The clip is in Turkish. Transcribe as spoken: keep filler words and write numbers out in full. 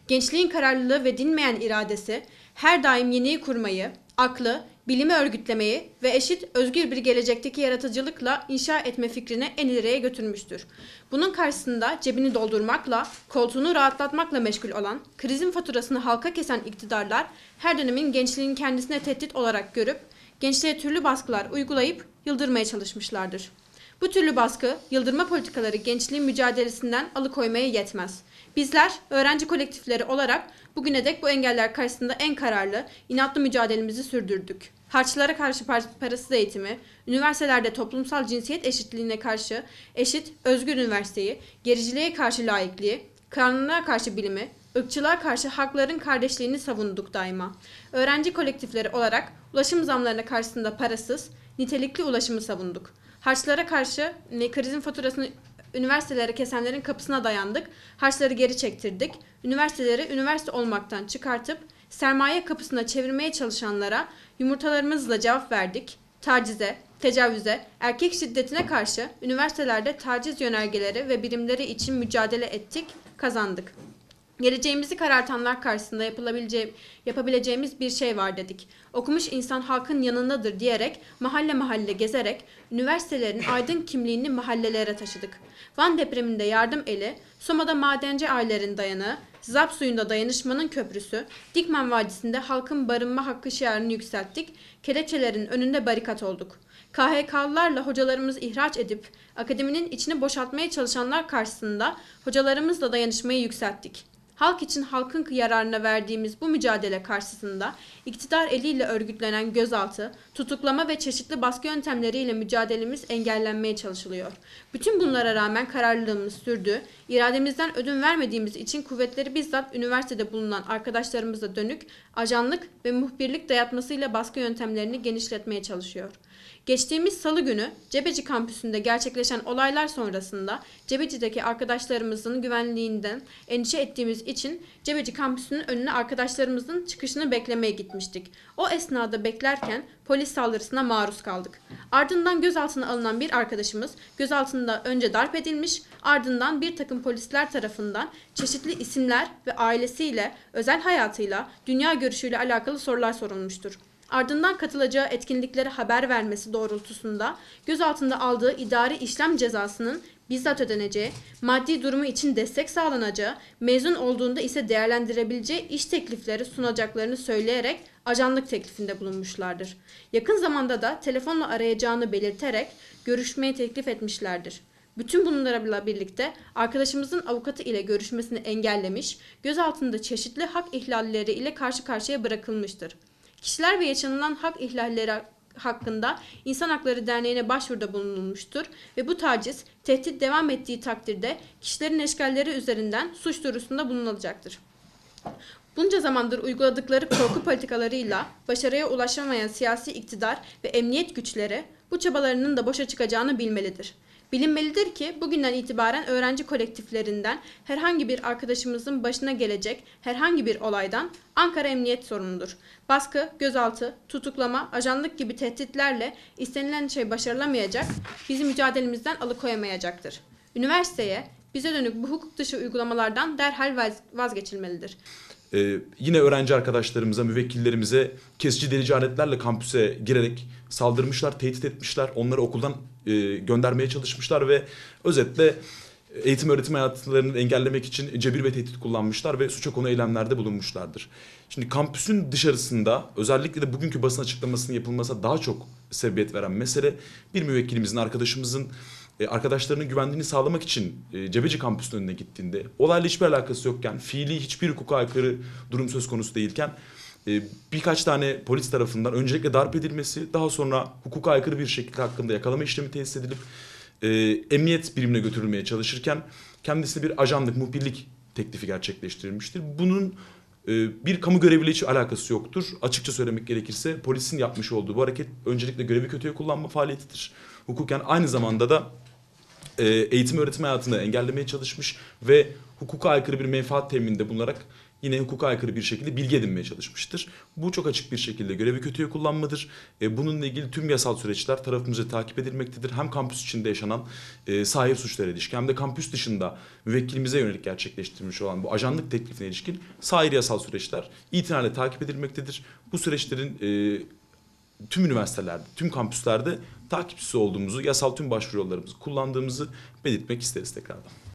Gençliğin kararlılığı ve dinmeyen iradesi her daim yeniyi kurmayı, aklı, bilimi örgütlemeyi ve eşit, özgür bir gelecekteki yaratıcılıkla inşa etme fikrini en ileriye götürmüştür. Bunun karşısında cebini doldurmakla, koltuğunu rahatlatmakla meşgul olan, krizin faturasını halka kesen iktidarlar her dönemin gençliğin kendisine tehdit olarak görüp, gençliğe türlü baskılar uygulayıp yıldırmaya çalışmışlardır. Bu türlü baskı, yıldırma politikaları gençliğin mücadelesinden alıkoymaya yetmez. Bizler, öğrenci kolektifleri olarak bugüne dek bu engeller karşısında en kararlı, inatlı mücadelemizi sürdürdük. Harçlara karşı parasız eğitimi, üniversitelerde toplumsal cinsiyet eşitliğine karşı eşit, özgür üniversiteyi, gericiliğe karşı laikliği, kanunlara karşı bilimi, ırkçılığa karşı hakların kardeşliğini savunduk daima. Öğrenci kolektifleri olarak ulaşım zamlarına karşısında parasız, nitelikli ulaşımı savunduk. Harçlara karşı krizin faturasını üniversitelere kesenlerin kapısına dayandık, harçları geri çektirdik, üniversiteleri üniversite olmaktan çıkartıp sermaye kapısına çevirmeye çalışanlara yumurtalarımızla cevap verdik. Tacize, tecavüze, erkek şiddetine karşı üniversitelerde taciz yönergeleri ve birimleri için mücadele ettik, kazandık. Geleceğimizi karartanlar karşısında yapılabileceği, yapabileceğimiz bir şey var dedik. Okumuş insan halkın yanındadır diyerek, mahalle mahalle gezerek, üniversitelerin aydın kimliğini mahallelere taşıdık. Van depreminde yardım eli, Soma'da madenci ailelerin dayanığı, Zap suyunda dayanışmanın köprüsü, Dikmen Vadisi'nde halkın barınma hakkı şiarını yükselttik, kelepçelerin önünde barikat olduk. K H K'lılarla hocalarımızı ihraç edip, akademinin içini boşaltmaya çalışanlar karşısında hocalarımızla dayanışmayı yükselttik. Halk için halkın yararına verdiğimiz bu mücadele karşısında iktidar eliyle örgütlenen gözaltı, tutuklama ve çeşitli baskı yöntemleriyle mücadelemiz engellenmeye çalışılıyor. Bütün bunlara rağmen kararlılığımız sürdü, irademizden ödün vermediğimiz için kuvvetleri bizzat üniversitede bulunan arkadaşlarımıza dönük ajanlık ve muhbirlik dayatmasıyla baskı yöntemlerini genişletmeye çalışıyor. Geçtiğimiz salı günü Cebeci kampüsünde gerçekleşen olaylar sonrasında Cebeci'deki arkadaşlarımızın güvenliğinden endişe ettiğimiz için Cebeci kampüsünün önüne arkadaşlarımızın çıkışını beklemeye gitmiştik. O esnada beklerken polis saldırısına maruz kaldık. Ardından gözaltına alınan bir arkadaşımız gözaltında önce darp edilmiş, ardından bir takım polisler tarafından çeşitli isimler ve ailesiyle, özel hayatıyla, dünya görüşüyle alakalı sorular sorulmuştur. Ardından katılacağı etkinliklere haber vermesi doğrultusunda gözaltında aldığı idari işlem cezasının bizzat ödeneceği, maddi durumu için destek sağlanacağı, mezun olduğunda ise değerlendirebileceği iş teklifleri sunacaklarını söyleyerek ajanlık teklifinde bulunmuşlardır. Yakın zamanda da telefonla arayacağını belirterek görüşmeyi teklif etmişlerdir. Bütün bunlarla birlikte arkadaşımızın avukatı ile görüşmesini engellemiş, gözaltında çeşitli hak ihlalleri ile karşı karşıya bırakılmıştır. Kişiler ve yaşanılan hak ihlalleri hakkında İnsan Hakları Derneği'ne başvuruda bulunulmuştur ve bu taciz, tehdit devam ettiği takdirde kişilerin eşkalleri üzerinden suç duyurusunda bulunulacaktır. Bunca zamandır uyguladıkları korku politikalarıyla başarıya ulaşamayan siyasi iktidar ve emniyet güçleri bu çabalarının da boşa çıkacağını bilmelidir. Bilinmelidir ki bugünden itibaren öğrenci kolektiflerinden herhangi bir arkadaşımızın başına gelecek herhangi bir olaydan Ankara Emniyet sorumludur. Baskı, gözaltı, tutuklama, ajanlık gibi tehditlerle istenilen şey başarılamayacak, bizi mücadelemizden alıkoyamayacaktır. Üniversiteye, bize dönük bu hukuk dışı uygulamalardan derhal vazgeçilmelidir. Ee, yine öğrenci arkadaşlarımıza, müvekkillerimize kesici delici aletlerle kampüse girerek saldırmışlar, tehdit etmişler. Onları okuldan e, göndermeye çalışmışlar ve özetle eğitim öğretim hayatlarını engellemek için cebir ve tehdit kullanmışlar ve suça konu eylemlerde bulunmuşlardır. Şimdi kampüsün dışarısında özellikle de bugünkü basın açıklamasının yapılmasına daha çok sebebiyet veren mesele bir müvekkilimizin, arkadaşımızın arkadaşlarının güvenliğini sağlamak için Cebeci kampüsünün önüne gittiğinde olayla hiçbir alakası yokken, fiili hiçbir hukuka aykırı durum söz konusu değilken birkaç tane polis tarafından öncelikle darp edilmesi, daha sonra hukuka aykırı bir şekilde hakkında yakalama işlemi tesis edilip emniyet birimine götürülmeye çalışırken kendisine bir ajanlık, muhbirlik teklifi gerçekleştirilmiştir. Bunun bir kamu görevliyle hiç alakası yoktur. Açıkça söylemek gerekirse polisin yapmış olduğu bu hareket öncelikle görevi kötüye kullanma faaliyetidir. Hukuken aynı zamanda da eğitim öğretim hayatını engellemeye çalışmış ve hukuka aykırı bir menfaat temininde bulunarak yine hukuka aykırı bir şekilde bilgi edinmeye çalışmıştır. Bu çok açık bir şekilde görevi kötüye kullanmadır. E, bununla ilgili tüm yasal süreçler tarafımızca takip edilmektedir. Hem kampüs içinde yaşanan e, sahir suçlara ilişkin hem de kampüs dışında müvekkilimize yönelik gerçekleştirilmiş olan bu ajanlık teklifine ilişkin sahir yasal süreçler itinayla takip edilmektedir. Bu süreçlerin e, tüm üniversitelerde, tüm kampüslerde takipçisi olduğumuzu, yasal tüm başvuru yollarımızı kullandığımızı belirtmek isteriz tekrardan.